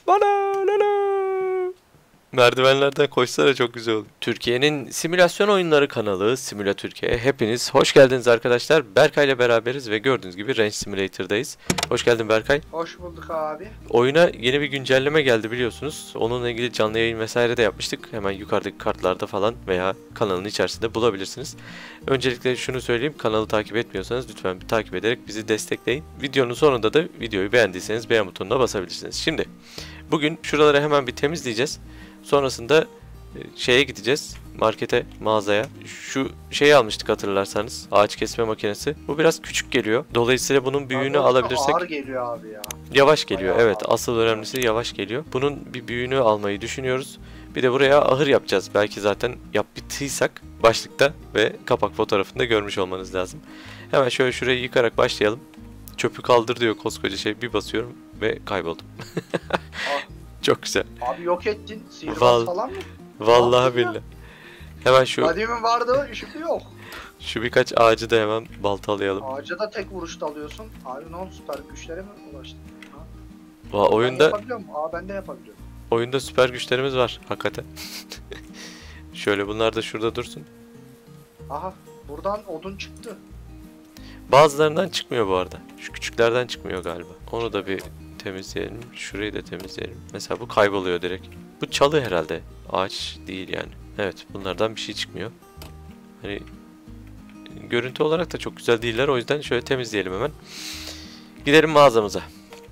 Bana la la. Merdivenlerden koşsana çok güzel olur. Türkiye'nin simülasyon oyunları kanalı Simula Türkiye'ye hepiniz hoş geldiniz arkadaşlar. Berkay ile beraberiz ve gördüğünüz gibi Range Simulator'dayız. Hoş geldin Berkay. Hoş bulduk abi. Oyuna yeni bir güncelleme geldi biliyorsunuz. Onunla ilgili canlı yayın vesaire de yapmıştık. Hemen yukarıdaki kartlarda falan veya kanalın içerisinde bulabilirsiniz. Öncelikle şunu söyleyeyim. Kanalı takip etmiyorsanız lütfen bir takip ederek bizi destekleyin. Videonun sonunda da videoyu beğendiyseniz beğen butonuna basabilirsiniz. Şimdi bugün şuraları hemen bir temizleyeceğiz. Sonrasında şeye gideceğiz. Markete, mağazaya. Şu şeyi almıştık hatırlarsanız. Ağaç kesme makinesi. Bu biraz küçük geliyor. Dolayısıyla bunun büyüğünü alabilirsek. Ağır geliyor abi ya. Yavaş geliyor. Bayağı Evet. ağır. Asıl önemlisi yavaş geliyor. Bunun bir büyüğünü almayı düşünüyoruz. Bir de buraya ahır yapacağız. Belki zaten yaptıysak başlıkta ve kapak fotoğrafında görmüş olmanız lazım. Hemen şöyle şurayı yıkarak başlayalım. Çöpü kaldır diyor koskoca şey. Bir basıyorum ve kayboldum. Çok güzel. Abi yok ettin. Sihirbaz falan mı? Vallahi billahi. Hemen şu Kadimin vardı, şimdi yok. şu birkaç ağacı da hemen baltalayalım. Ağaca da tek vuruşta alıyorsun. Abi ne oldu, süper güçlere mi ulaştın? Ben Oyunda yapabiliyorum. Ben de yapabiliyorum. oyunda süper güçlerimiz var hakikaten. Şöyle bunlar da şurada dursun. Aha, buradan odun çıktı. Bazılarından çıkmıyor bu arada. Şu küçüklerden çıkmıyor galiba. Onu da bir temizleyelim. Şurayı da temizleyelim. Mesela bu kayboluyor direkt. Bu çalı herhalde. Ağaç değil yani. Evet, bunlardan bir şey çıkmıyor. Hani görüntü olarak da çok güzel değiller. O yüzden şöyle temizleyelim hemen. Gidelim mağazamıza.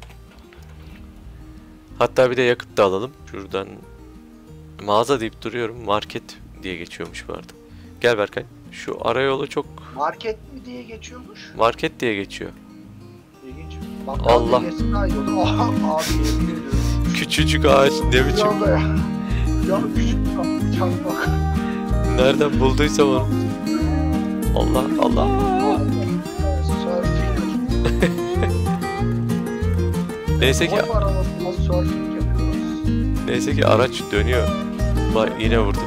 Hatta bir de yakıt da alalım. Şuradan mağaza deyip duruyorum. Market diye geçiyormuş bu arada. Gel Berkay. Şu arayolu çok Market mi diye geçiyormuş? market diye geçiyor. İlginç. Allah. Diye geçsin daha iyi olur. Aha, abi yemin ediyorum. Küçücük ağaç ne biçim. Ya. Ya küçük can bak. Nereden bulduysam onu. Allah Allah. Surfing. Neyse ki Boy var arabasında surfing yapıyoruz. neyse ki araç dönüyor. Bak yine vurdum.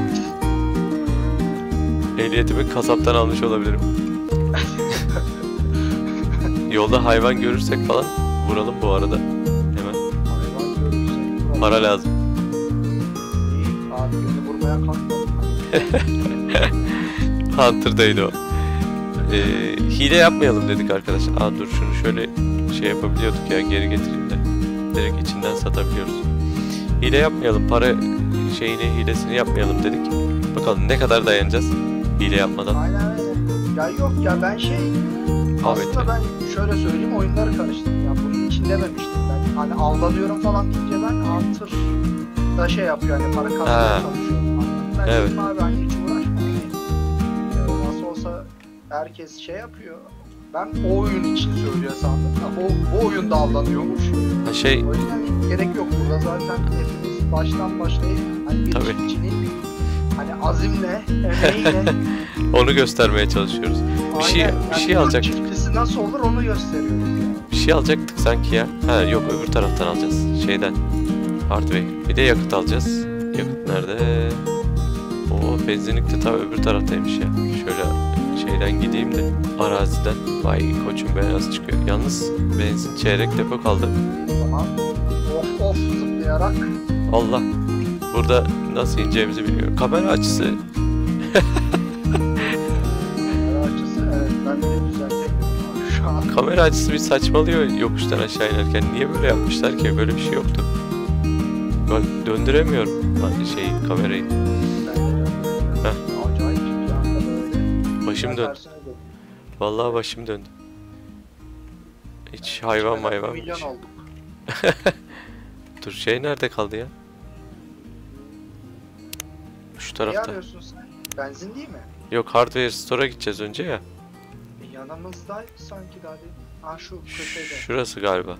Ehliyetimi kasaptan almış olabilirim. Yolda hayvan görürsek falan vuralım bu arada. Hemen. Hayvan görürsek. Para lazım. İyi abi, beni vurmaya kalkma. Hunter'daydı o. Hile yapmayalım dedik arkadaşlar. Dur şunu şöyle şey yapabiliyorduk ya, geri getireyim de. Direkt içinden satabiliyoruz. Hile yapmayalım, para hilesini yapmayalım dedik. Bakalım ne kadar dayanacağız hile yapmadan. Aynen öyle. Ya yok ya, ben aslında ben şöyle söyleyeyim, oyunları karıştırdım ya, bunun için dememiştim ben. Hani aldanıyorum falan deyince ben Hunter da şey yapıyor, hani para kazanmaya çalışıyorum. Ben Evet. dedim abi hani hiç uğraşma. Nasıl olsa herkes şey yapıyor. Ben o oyun için söylüyor sandım. Bu oyunda aldanıyormuş. Ha O yüzden gerek yok. Burada zaten hepimiz baştan başlayıp hani bir çiftçinin hani azimle, emeğiyle onu göstermeye çalışıyoruz. Bir şey alacak. Çiftçisi nasıl olur onu gösteriyoruz yani. Bir şey alacaktık sanki ya. Ha yok, öbür taraftan alacağız. Şeyden. Hardway. Bir de yakıt alacağız. Yakıt nerede? O benzinlik de tabii öbür taraftaymış ya. Şöyle şeyden gideyim de araziden. Vay koçum be, nasıl çıkıyor. Yalnız benzin çeyrek depo kaldı. Tamam. Of zıplayarak. Allah. Burada nasıl ineceğimizi bilmiyorum. Kamera açısı. Kamera açısı, evet, ben de düzeltemiyorum şu an. Kamera açısı bir saçmalıyor yokuştan aşağı inerken. Niye böyle yapmışlar ki? Böyle bir şey yoktu. Bak döndüremiyorum kamerayı. Acayip bir anda böyle. Başım döndü. Vallahi başım döndü. Hiç hayvan bir Milyon şey. olduk. Dur nerede kaldı ya? Şu Ne tarafta. arıyorsun sen? Benzin değil mi? Yok, Hardware Store'a gideceğiz önce ya. Yanımızdaydı sanki daha değil. Şu köşede. Şurası galiba.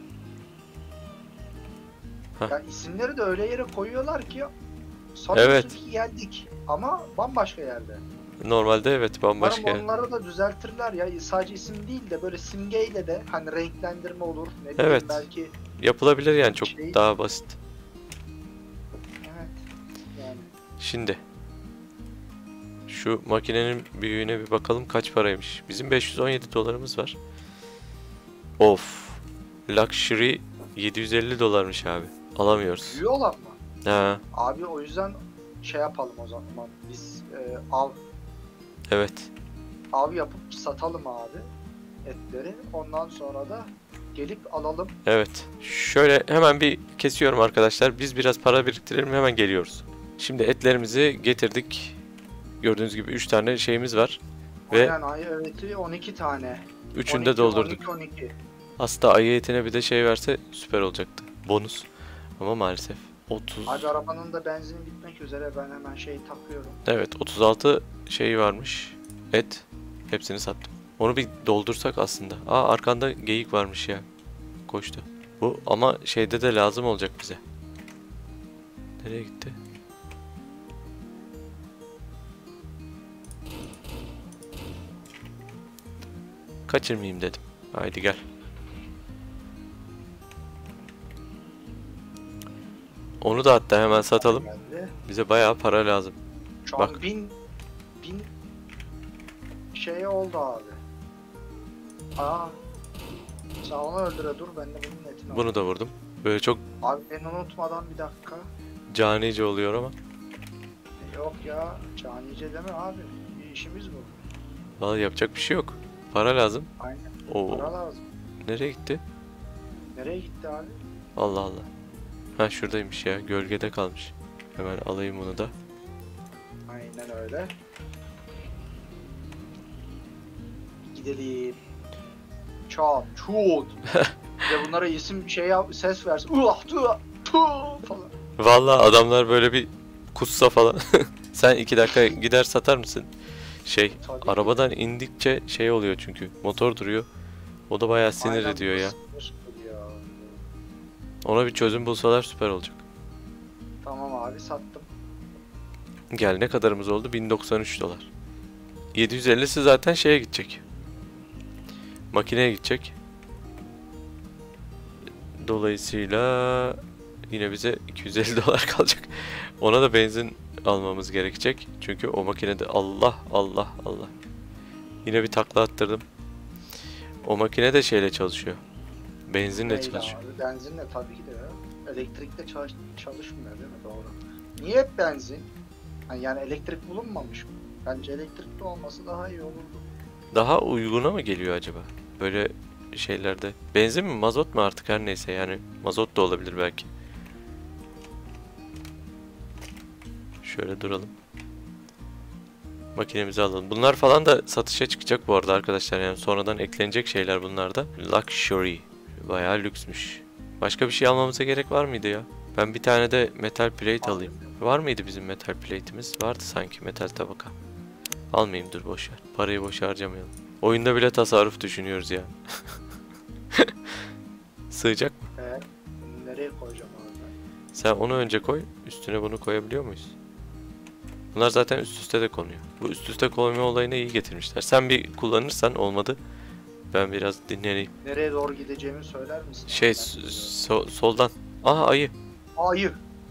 Ya isimleri de öyle yere koyuyorlar ki sanıyorsun Evet. ki geldik ama bambaşka yerde. Normalde evet, bambaşka yer. Onları da düzeltirler ya, sadece isim değil de böyle simgeyle de hani renklendirme olur, ne bileyim, Evet. belki. Yapılabilir yani, çok daha basit. Evet. Yani Şimdi şu makinenin büyüğüne bir bakalım kaç paraymış. Bizim 517 dolarımız var. Of. Luxury $750 abi. Alamıyoruz. Büyüğü olan mı? Ha, Abi o yüzden şey yapalım o zaman. Biz av evet. yapıp satalım abi etleri. Ondan sonra da gelip alalım. Evet. Şöyle hemen bir kesiyorum arkadaşlar. Biz biraz para biriktirelim, hemen geliyoruz. Şimdi etlerimizi getirdik. Gördüğünüz gibi 3 tane şeyimiz var. Ve Aynen ayı eti 12 tane. üçünü de 12, doldurduk. 12. Aslında ayı etine bir de şey verse süper olacaktı. Bonus. Ama maalesef 30. Abi arabanın da benzin bitmek üzere, ben hemen şeyi takıyorum. Evet, 36 şey varmış. Et. Hepsini sattım. Onu bir doldursak aslında. Aa, arkanda geyik varmış ya. Koştu. Bu ama şeyde de lazım olacak bize. Nereye gitti? Kaçırmayayım dedim. Haydi gel. Onu da hatta hemen satalım. Geldi. Bize bayağı para lazım. Şu Bak. an bin şey oldu abi. Aa. Sen onu öldüre dur, ben de bunun etini alayım. Bunu da vurdum. Böyle çok Abi beni unutmadan bir dakika. canice oluyor ama. Yok ya, canice deme abi. Bir işimiz bu. Vallahi yapacak bir şey yok. Para lazım. Aynen. Oo. Para lazım. Nereye gitti? Nereye gitti abi? Allah Allah. Ha, şuradaymış ya. Gölgede kalmış. Hemen alayım bunu da. Aynen öyle. Gidelim. Çat, çut. Ve bunlara isim şey yap, ses versin. Falan. Vallahi adamlar böyle bir kussa falan. Sen 2 dakika gider satar mısın? Tabii. Arabadan indikçe şey oluyor çünkü. Motor duruyor. O da bayağı sinir Aynen, ediyor ya. sıkır ya. Ona bir çözüm bulsalar süper olacak. Tamam abi, sattım. Gel, ne kadarımız oldu? $1093. 750'si zaten şeye gidecek. Makineye gidecek. Dolayısıyla yine bize $250 kalacak. Ona da benzin almamız gerekecek. Çünkü o makinede Allah. Yine bir takla attırdım. O makine de şeyle çalışıyor. Benzinle Neyle çalışıyor. abi? Benzinle tabii ki de ya. Elektrikle çalışmıyor değil mi? Doğru. Niye hep benzin? Yani elektrik bulunmamış mı? Bence elektrikli olması daha iyi olurdu. Daha uyguna mı geliyor acaba? Böyle şeylerde. Benzin mi, mazot mu, artık her neyse yani. Mazot da olabilir belki. Şöyle duralım. Makinemizi alalım. Bunlar falan da satışa çıkacak bu arada arkadaşlar. Yani sonradan eklenecek şeyler bunlar da. Luxury. Bayağı lüksmüş. Başka bir şey almamıza gerek var mıydı ya? Ben bir tane de metal plate alayım. Var mıydı bizim metal plate'imiz? Vardı sanki, metal tabaka. Almayayım, dur boşver. Parayı boş harcamayalım. Oyunda bile tasarruf düşünüyoruz ya. Sığacak mı? Nereye koyacağım abi? Sen onu önce koy. Üstüne bunu koyabiliyor muyuz? Bunlar zaten üst üste de konuyor. Bu üst üste koyma olayını iyi getirmişler. Sen bir kullanırsan, olmadı ben biraz dinleneyim. Nereye doğru gideceğimi söyler misin? Şey, soldan. Aha, ayı. Ayı.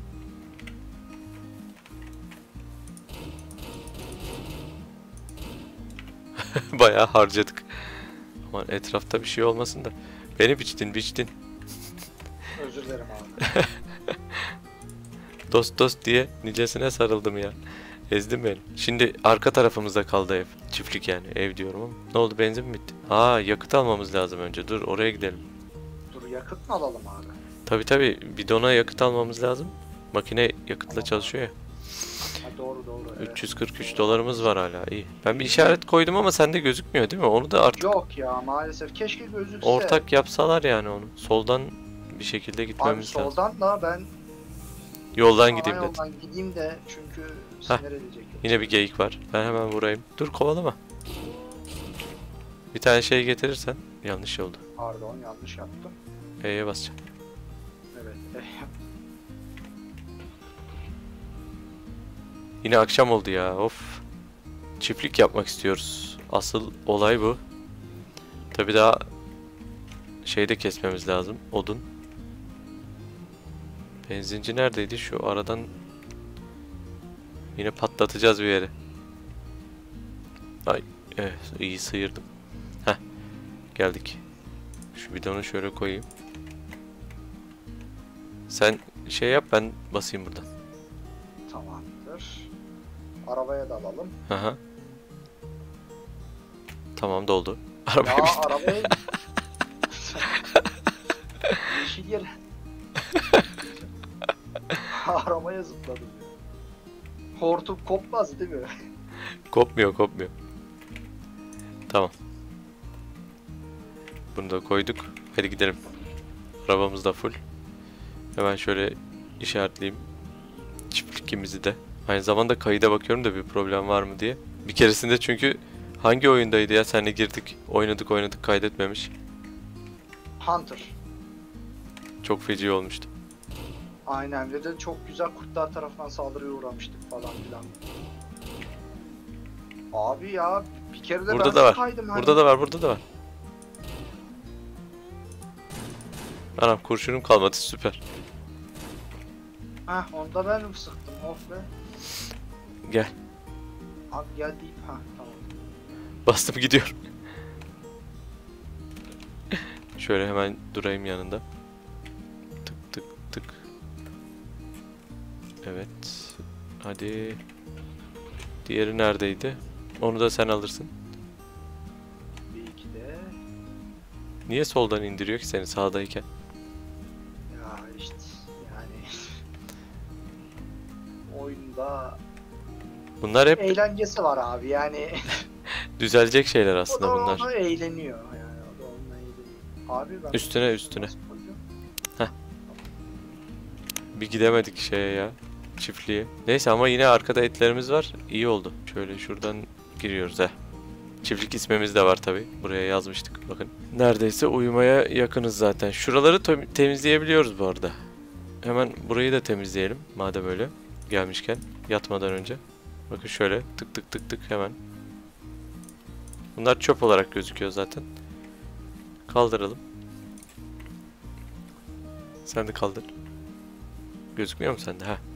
Bayağı harcadık. Aman etrafta bir şey olmasın da. Beni biçtin. Özür dilerim abi. Dost diye nicesine sarıldım ya. Ezdim beni. Şimdi arka tarafımızda kaldı ev. Çiftlik yani, ev diyorum ama. Ne oldu, benzin mi bitti? Aa, yakıt almamız lazım önce. Dur, oraya gidelim. Dur, yakıt mı alalım abi? Tabi bidona yakıt almamız lazım. Makine yakıtla çalışıyor ya. Ha, doğru. Evet. $343 var hala, iyi. Ben bir işaret koydum ama sende gözükmüyor değil mi? Onu da artık Yok ya, maalesef. Keşke gözükse. ortak yapsalar yani onu. Soldan bir şekilde Abi gitmemiz lazım. soldan da ben Yoldan ana gideyim dedim. yoldan gideyim de, çünkü Hah, sinir edecek. Yine bir geyik var. Ben hemen vurayım. Dur, kovalama. Bir tane şey getirirsen. Yanlış oldu. Pardon, yanlış yaptım. E'ye basacağım. Evet. Yine akşam oldu ya, of. Çiftlik yapmak istiyoruz. Asıl olay bu. Tabi daha şeyde kesmemiz lazım. Odun. Benzinci neredeydi? Şu aradan yine patlatacağız bir yere. Ay, evet, iyi sıyırdım. Heh, geldik. Şu bidonu şöyle koyayım. Sen şey yap, ben basayım buradan. Tamamdır. Arabaya da alalım. Aha. Tamam, doldu. Arabaya Ya bin. arabaya... Yeşil yer. Arabaya zıpladım ya. Hortum kopmaz değil mi? Kopmuyor, kopmuyor. Tamam. Bunu da koyduk. Hadi gidelim. Arabamız da full. Hemen şöyle işaretleyeyim. Çiftlikimizi de. Aynı zamanda kayıda bakıyorum da bir problem var mı diye. Bir keresinde çünkü hangi oyundaydı ya? Seninle girdik. Oynadık kaydetmemiş. Hunter. Çok feci olmuştu. Aynen ve de çok güzel kurtlar tarafından saldırıya uğramıştık falan filan. Abi ya bir kere de Burada ben da var. kaydım hani. Burada da var, burada da var. Anam, kurşunum kalmadı, süper. Heh onda ben mi sıktım of be. Gel. Abi gel deyip ha tamam. Bastım gidiyorum. Şöyle hemen durayım yanında. Tık tık tık. Evet. Hadi. Diğeri neredeydi? Onu da sen alırsın. Bir iki de. Niye soldan indiriyor ki seni sağdayken? Ya işte yani. Oyunda Bunlar hep eğlencesi var abi yani. düzelecek şeyler O aslında da bunlar. ona eğleniyor yani o da onunla eğleniyor. Abi ben Üstüne. nasıl koyacağım? Bir gidemedik şeye ya. Çiftliğe. Neyse ama yine arkada etlerimiz var. İyi oldu. Şöyle şuradan giriyoruz he. Çiftlik ismimiz de var tabi. Buraya yazmıştık bakın. Neredeyse uyumaya yakınız zaten. Şuraları temizleyebiliyoruz bu arada. Hemen burayı da temizleyelim. Madem öyle. Gelmişken. Yatmadan önce. Bakın şöyle tık tık tık tık hemen. Bunlar çöp olarak gözüküyor zaten. Kaldıralım. Sen de kaldır. Gözükmüyor mu sende? Ha.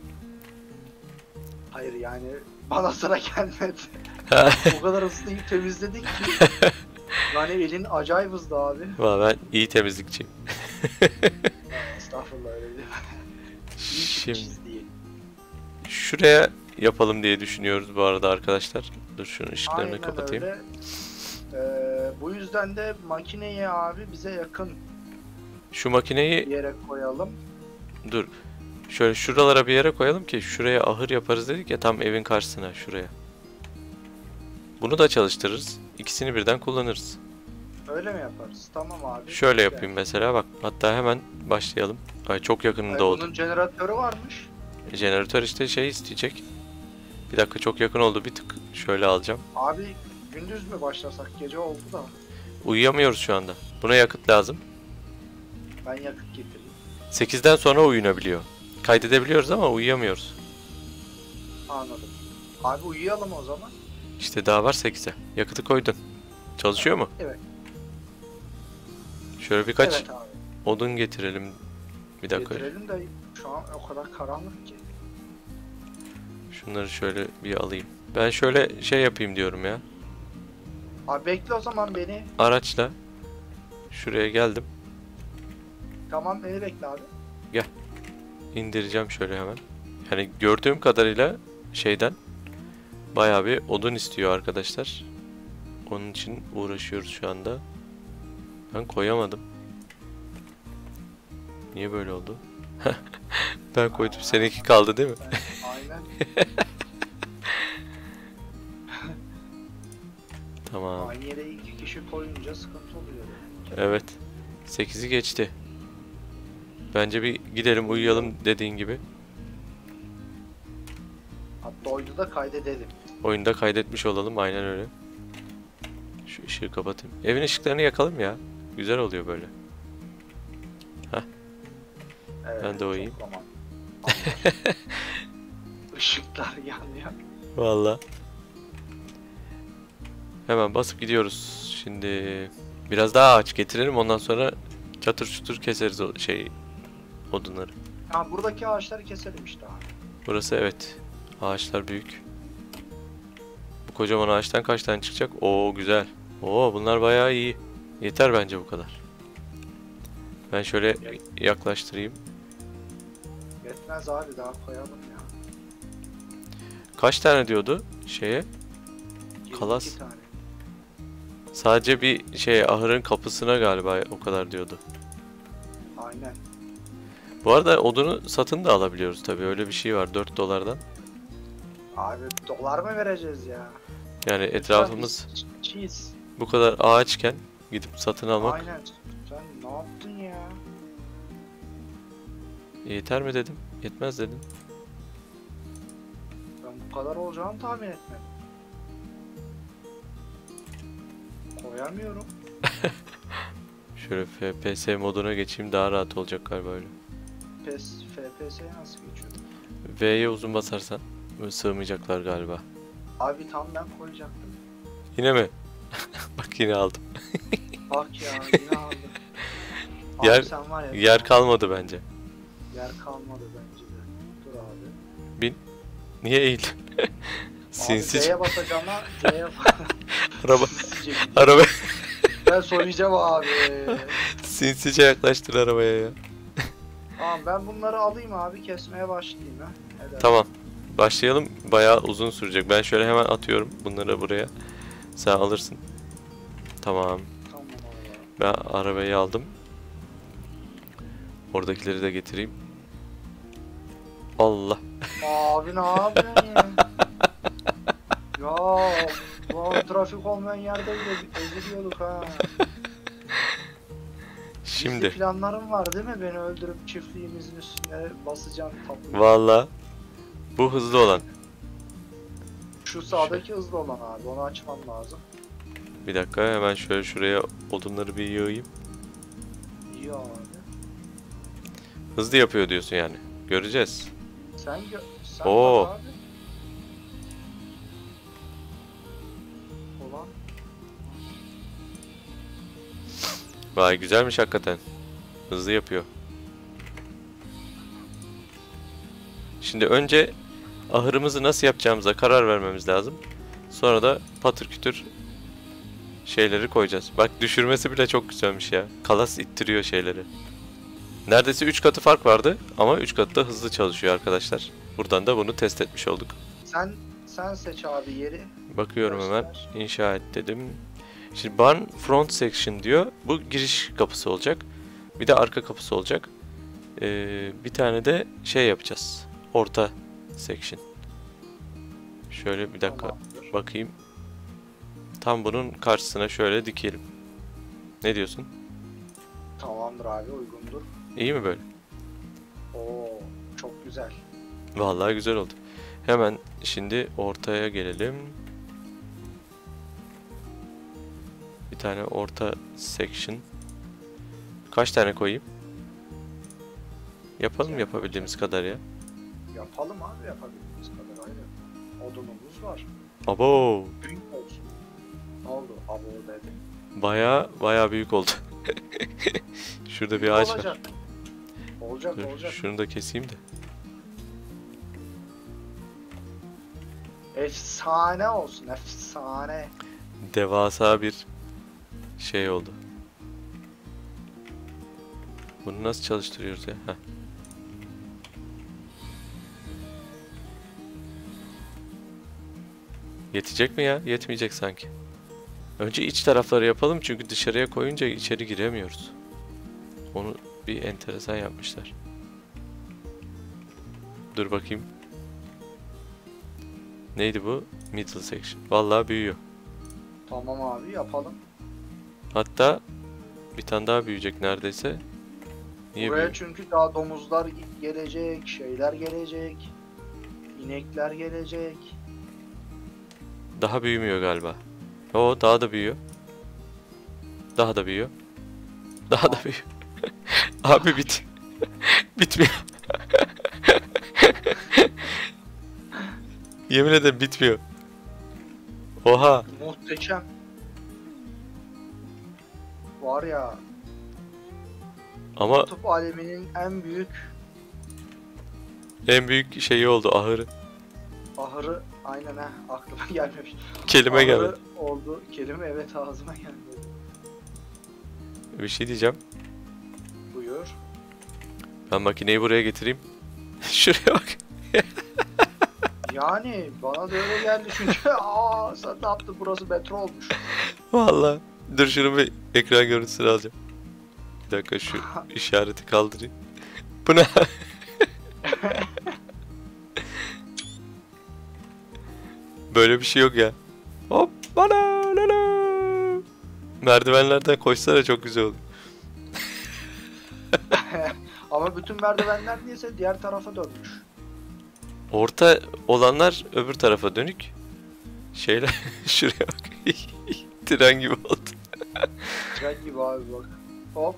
Hayır yani bana sıra gelmedi. O kadar hızlı temizledik ki. Yani elin acayip hızlı abi. Valla ben iyi temizlikçiyim. Estağfurullah öyle değil. Şimdi Değil. şuraya yapalım diye düşünüyoruz bu arada arkadaşlar. Dur şunun ışıklarını Aynen kapatayım. öyle. Bu yüzden de makineyi abi bize yakın Şu makineyi bir yere koyalım. dur. Şöyle şuralara bir yere koyalım ki şuraya ahır yaparız dedik ya, tam evin karşısına şuraya. Bunu da çalıştırırız. İkisini birden kullanırız. Öyle mi yaparız? Tamam abi. Şöyle yapayım mesela bak. Hatta hemen başlayalım. Ay çok yakınında oldu. Bunun jeneratörü varmış. Jeneratör işte şey isteyecek. Bir dakika, çok yakın oldu, bir tık şöyle alacağım. Abi gündüz mü başlasak? Gece oldu da. Uyuyamıyoruz şu anda. Buna yakıt lazım. Ben yakıt getireyim. 8'den sonra uyunabiliyor. Kaydedebiliyoruz ama uyuyamıyoruz. Anladım. Abi uyuyalım o zaman. İşte daha var 8'e. Yakıtı koydun. Çalışıyor mu? Evet. Şöyle birkaç Evet abi. odun getirelim. Bir dakika. Getirelim de şu an o kadar karanlık ki. Şunları şöyle bir alayım. Ben şöyle şey yapayım diyorum ya. Abi bekle o zaman beni. Araçla şuraya geldim. Tamam beni bekle abi. İndireceğim şöyle hemen. Yani gördüğüm kadarıyla şeyden bayağı bir odun istiyor arkadaşlar. Onun için uğraşıyoruz şu anda. Ben koyamadım. Niye böyle oldu? Ben koydum. Seninki kaldı değil mi? Aynen. Tamam. Aynı yere iki kişi koyunca sıkıntı oluyor. Evet. 8'i geçti. Bence bir gidelim uyuyalım dediğin gibi. Hatta oyunu da kaydedelim. Oyunda kaydetmiş olalım, aynen öyle. Şu ışığı kapatayım. Evin ışıklarını yakalım ya. Güzel oluyor böyle. Evet, Ben de uyuyayım. çok aman. Işıklar yanıyor. Valla. Hemen basıp gidiyoruz. Şimdi biraz daha ağaç getirelim, ondan sonra çatır çutur keseriz o odunları. Ha buradaki ağaçları keselim işte abi. Burası evet. Ağaçlar büyük. Bu kocaman ağaçtan kaç tane çıkacak? Oo güzel. Oo bunlar bayağı iyi. Yeter bence bu kadar. Ben şöyle yaklaştırayım. Yetmez abi, daha koyalım ya. Kaç tane diyordu şeye? 22 Kalas. tane. Sadece bir şey ahırın kapısına galiba o kadar diyordu. Aynen. Bu arada odunu satın da alabiliyoruz tabii. Öyle bir şey var 4 dolardan. Abi dolar mı vereceğiz ya? Yani etrafımız Cheese. bu kadar ağaçken gidip satın almak Aynen. Sen ne yaptın ya? yeter mi dedim? Yetmez dedim. Ben bu kadar olacağını tahmin etmedim. Koyamıyorum. Şöyle FPS moduna geçeyim, daha rahat olacak galiba öyle. FPS'ye nasıl geçiyor? V'ye uzun basarsan böyle sığmayacaklar galiba. Abi tam ben koyacaktım. Yine mi? Bak yine aldım. Bak ya yine aldım. Abi Yer- sen var ya, Yer kalmadı bence. yer kalmadı bence de. Dur abi. Niye eğildin? Abi Sinsice. C'ye basacağım lan. C'ye Araba, Sinsice gidiyor. araba Ben soyacağım abi. sinsice yaklaştır arabaya ya. Tamam ben bunları alayım abi, kesmeye başlayayım ha. Eder. Tamam. Başlayalım. Bayağı uzun sürecek. Ben şöyle hemen atıyorum bunları buraya. Sen alırsın. Tamam. Tamam abi. Ben arabayı aldım. Oradakileri de getireyim. Allah. Abi ne yapıyorsun ya? Ya bu trafik olmayan yerde bile eziliyorduk ha. Şimdi. Gizli planlarım var değil mi? Beni öldürüp çiftliğimizin üstüne basacağım tatlıyı. Vallahi bu hızlı olan. Şu sağdaki hızlı olan abi, onu açmam lazım. Bir dakika hemen şöyle şuraya odunları bir yığayım. İyi abi. Hızlı yapıyor diyorsun yani. Göreceğiz. Sen Oo. bak abi. Ulan. Vay güzelmiş hakikaten. Hızlı yapıyor. Şimdi önce ahırımızı nasıl yapacağımıza karar vermemiz lazım. Sonra da patır kütür şeyleri koyacağız. Bak düşürmesi bile çok güzelmiş ya. Kalas ittiriyor şeyleri. Neredeyse 3 katı fark vardı ama 3 katı da hızlı çalışıyor arkadaşlar. Buradan da bunu test etmiş olduk. Sen seç abi yeri. Bakıyorum hemen. Göster. İnşa et dedim. Şimdi barn front section diyor. Bu giriş kapısı olacak. Bir de arka kapısı olacak. Bir tane de şey yapacağız. Orta section. Şöyle bir dakika Tamamdır. bakayım. Tam bunun karşısına şöyle dikelim. Ne diyorsun? Tamamdır abi, uygundur. İyi mi böyle? Oo çok güzel. Vallahi güzel oldu. Hemen şimdi ortaya gelelim. Bir tane orta section. Kaç tane koyayım? Yapalım yapabildiğimiz kadar ya. Yapalım abi, yapabildiğimiz kadar aynen. Odunumuz var. Abo, Büyük olsun. Ne oldu? Abo dedi. baya büyük oldu. Şurada bir ağaç var. Olacak. Olacak Dur, olacak. şunu da keseyim de. Efsane olsun, efsane. Devasa bir şey oldu. Bunu nasıl çalıştırıyoruz ya? Heh. Yetecek mi ya? Yetmeyecek sanki. Önce iç tarafları yapalım çünkü dışarıya koyunca içeri giremiyoruz. Onu bir enteresan yapmışlar. Dur bakayım. Neydi bu? Middle section. Vallahi büyüyor. Tamam abi, yapalım. Hatta bir tane daha büyüyecek neredeyse. Niye Buraya büyüyor? çünkü daha domuzlar gelecek, şeyler gelecek. İnekler gelecek. Daha büyümüyor galiba. Oo daha da büyüyor. Daha da büyüyor. Daha da büyüyor. Abi bitmiyor. Yemin ederim bitmiyor. Oha. Muhteşem. Var ya, Ama kutup aleminin en büyük şeyi oldu ahırı. ahırı, aynen ha, aklıma gelmemiş. Kelime Ahırı geldi. oldu. Kelime evet ağzıma geldi. Bir şey diyeceğim. Buyur. Ben makineyi buraya getireyim. Şuraya bak. Yani bana da öyle geldi çünkü sen ne yaptın, burası metro olmuş. Vallahi. Dur şunu bir ekran görüntüsünü alacağım. Bir dakika şu işareti kaldırayım. Bu ne? Böyle bir şey yok ya. Hop bana la la. Merdivenlerden koşsana, çok güzel olur. Ama bütün merdivenler niyeyse diğer tarafa dönmüş. Orta olanlar öbür tarafa dönük. Şeyler şuraya bak. Tren gibi oldu. Tren gibi abi bak. Hop.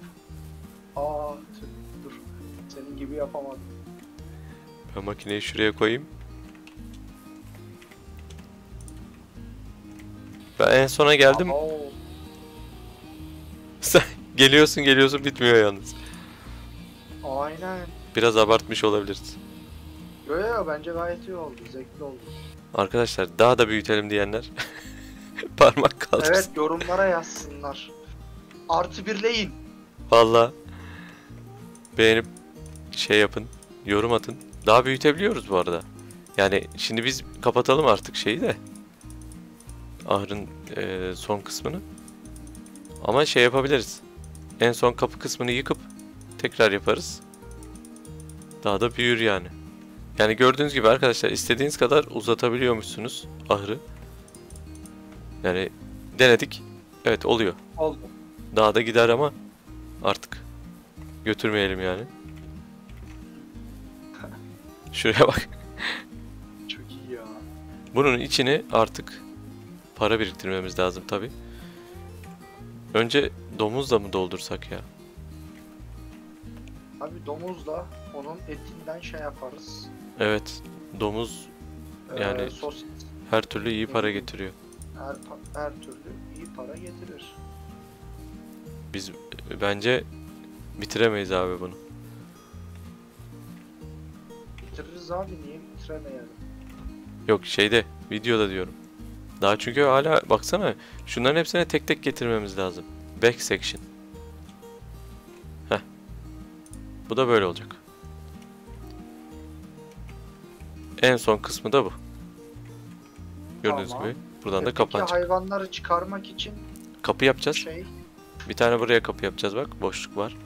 Dur. Senin gibi yapamadım. Ben makineyi şuraya koyayım. Ben en sona geldim. Sen geliyorsun bitmiyor yalnız. Aynen. Biraz abartmış olabiliriz. Yo bence gayet iyi oldu. Zevkli oldu. Arkadaşlar daha da büyütelim diyenler parmak kaldırsın. Evet, yorumlara yazsınlar. Artı birleyin. Valla beğenip şey yapın, yorum atın. Daha büyütebiliyoruz bu arada. Yani şimdi biz kapatalım artık şeyi de. Ahırın son kısmını. Ama şey yapabiliriz. En son kapı kısmını yıkıp tekrar yaparız. Daha da büyür yani. Yani gördüğünüz gibi arkadaşlar, istediğiniz kadar uzatabiliyormuşsunuz ahırı. Yani denedik. Evet, oluyor. Oldu. Daha da gider ama artık götürmeyelim yani. Şuraya bak. Çok iyi ya. Bunun içini artık para biriktirmemiz lazım tabi. Önce domuzla mı doldursak ya? Abi domuzla onun etinden şey yaparız. Evet, domuz yani Sosis. her türlü iyi para getiriyor. Her türlü iyi para getirir. Biz bence bitiremeyiz abi bunu. Bitiririz abi, niye bitiremeyelim? Yok, şeyde, videoda diyorum. Daha çünkü hala baksana, şunların hepsine tek tek getirmemiz lazım. Back section. Heh. Bu da böyle olacak. En son kısmı da bu. Gördüğünüz Tamam. gibi buradan da Peki kapı açık. hayvanları çıkarmak için Kapı yapacağız. şey, Bir tane buraya kapı yapacağız, bak boşluk var.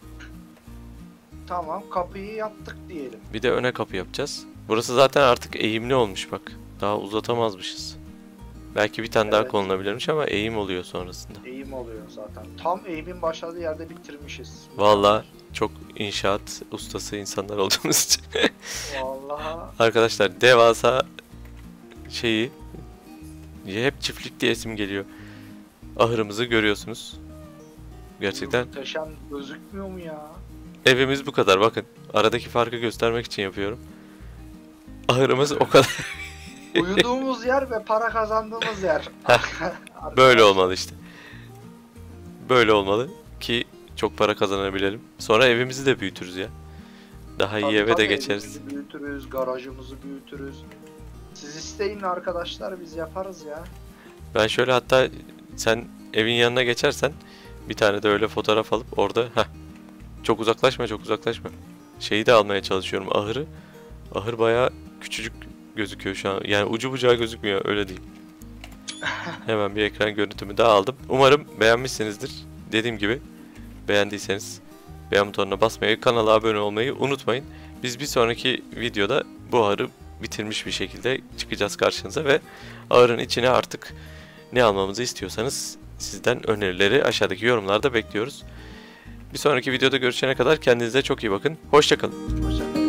tamam, kapıyı yaptık diyelim. Bir de öne kapı yapacağız. Burası zaten artık eğimli olmuş bak. Daha uzatamazmışız. Belki bir tane daha Evet. konulabilirmiş ama eğim oluyor sonrasında. Eğim oluyor zaten. Tam eğimin başladığı yerde bitirmişiz. Vallahi çok inşaat ustası insanlar olduğumuz için. Vallahi Arkadaşlar devasa şeyi, hep çiftlik diye isim geliyor. Ahırımızı görüyorsunuz. Gerçekten muhteşem gözükmüyor mu ya? evimiz bu kadar, bakın. Aradaki farkı göstermek için yapıyorum. Ahırımız o kadar. Uyuduğumuz yer ve para kazandığımız yer. Böyle olmalı işte. Böyle olmalı ki çok para kazanabilelim. Sonra evimizi de büyütürüz ya. Daha iyi Tabii, eve de tabii, geçeriz. evimizi büyütürüz, garajımızı büyütürüz. Siz isteyin arkadaşlar, biz yaparız ya. Ben şöyle, hatta sen evin yanına geçersen bir tane de öyle fotoğraf alıp orada çok uzaklaşma, çok uzaklaşma. Şeyi de almaya çalışıyorum, ahırı. Ahır bayağı küçücük gözüküyor şu an. Yani ucu bucağı gözükmüyor, öyle diyeyim. Hemen bir ekran görüntümü daha aldım. Umarım beğenmişsinizdir. Dediğim gibi beğendiyseniz beğen butonuna basmayı, kanala abone olmayı unutmayın. Biz bir sonraki videoda bu ahırı bitirmiş bir şekilde çıkacağız karşınıza ve ahırın içine artık ne almamızı istiyorsanız sizden önerileri aşağıdaki yorumlarda bekliyoruz. Bir sonraki videoda görüşene kadar kendinize çok iyi bakın. Hoşça kalın. Hoşçakalın.